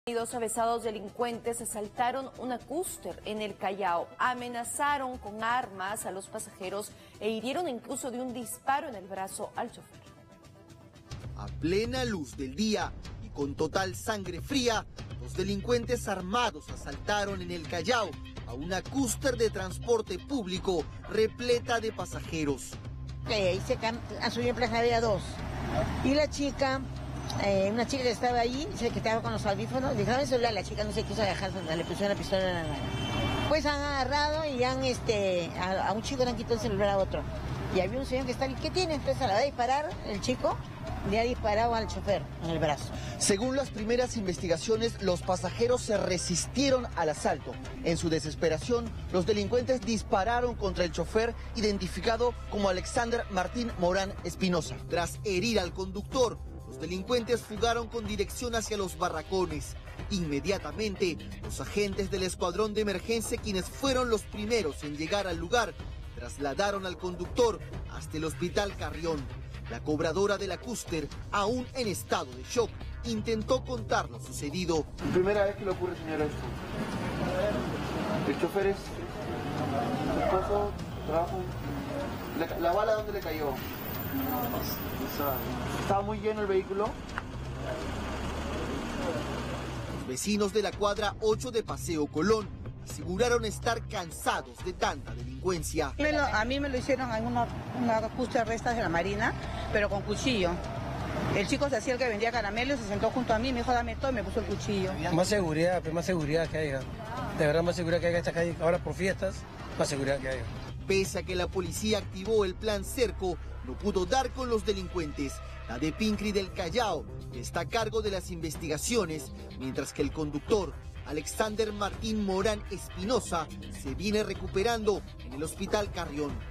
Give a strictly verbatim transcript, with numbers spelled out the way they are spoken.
Dos avesados delincuentes asaltaron una cúster en el Callao, amenazaron con armas a los pasajeros e hirieron incluso de un disparo en el brazo al chofer. A plena luz del día y con total sangre fría, los delincuentes armados asaltaron en el Callao a una cúster de transporte público repleta de pasajeros. Ahí se subió en Plaza Vía dos y la chica... Eh, una chica que estaba allí, dice que estaba con los audífonos, dijo, dame el celular, la chica no se quiso dejar, le pusieron la pistola en la mano. Pues han agarrado y han, este, a, a un chico le han quitado el celular a otro. Y había un señor que está, ¿qué tiene? Entonces a la hora de disparar, el chico le ha disparado al chofer en el brazo. Según las primeras investigaciones, los pasajeros se resistieron al asalto. En su desesperación, los delincuentes dispararon contra el chofer, identificado como Alexander Martín Morán Espinosa. Tras herir al conductor, los delincuentes fugaron con dirección hacia los barracones. Inmediatamente, los agentes del escuadrón de emergencia, quienes fueron los primeros en llegar al lugar, trasladaron al conductor hasta el hospital Carrión. La cobradora de la cúster, aún en estado de shock, intentó contar lo sucedido. Primera vez que le ocurre, señora, esto. El chofer es su esposo, trabajo. ¿La, la bala dónde le cayó? ¿Estaba muy lleno el vehículo? Los vecinos de la cuadra ocho de Paseo Colón aseguraron estar cansados de tanta delincuencia. Me lo, a mí me lo hicieron en una, una cúster de estas de la Marina, pero con cuchillo. El chico se hacía el que vendía caramelos, se sentó junto a mí, me dijo dame todo y me puso el cuchillo. Más seguridad, más seguridad que haya. De verdad, más seguridad que haya esta calle. Ahora por fiestas, más seguridad que haya. Pese a que la policía activó el plan Cerco, no pudo dar con los delincuentes. La de Pincri del Callao está a cargo de las investigaciones, mientras que el conductor, Alexander Martín Morán Espinosa, se viene recuperando en el hospital Carrión.